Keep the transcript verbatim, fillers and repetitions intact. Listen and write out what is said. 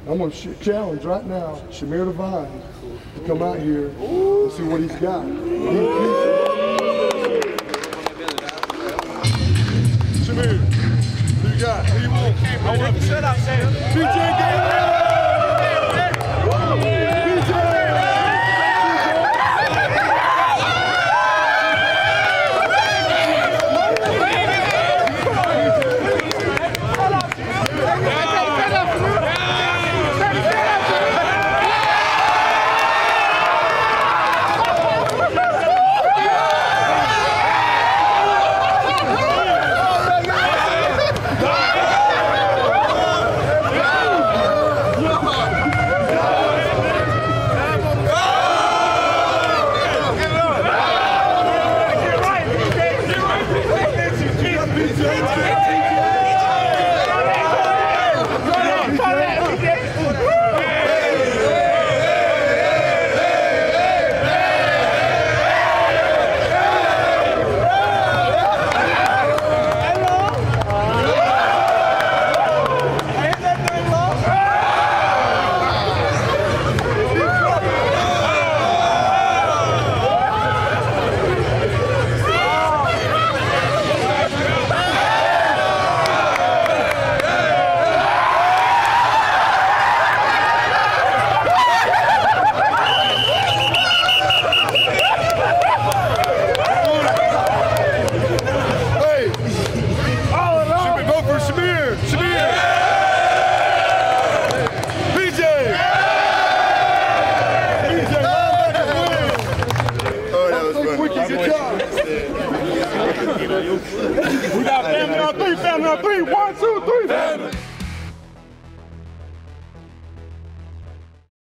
I'm going to challenge right now Shamire Devine to come out here and see what he's got. Shamire, who you got? Who you want? I want P J.